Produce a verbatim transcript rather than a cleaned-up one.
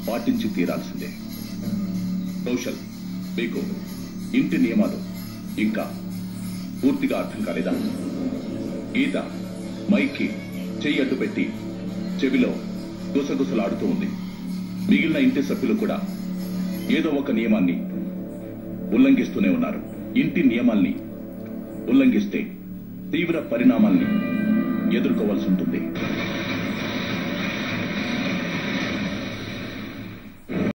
పాటించి తీరాల్సిందే. కౌశల్, మీకు ఇంటి నియమాలు ఇంకా పూర్తిగా అర్థం కాలేదా? గీత మైక్కి చెయ్యి అడ్డు పెట్టి చెవిలో గుసగుసలాడుతూ ఉంది. మిగిలిన ఇంటి సభ్యులు కూడా ఏదో ఒక నియమాన్ని ఉల్లంఘిస్తూనే ఉన్నారు. ఇంటి నియమాల్ని ఉల్లంఘిస్తే తీవ్ర పరిణామాల్ని ఎదుర్కోవాల్సి ఉంటుంది.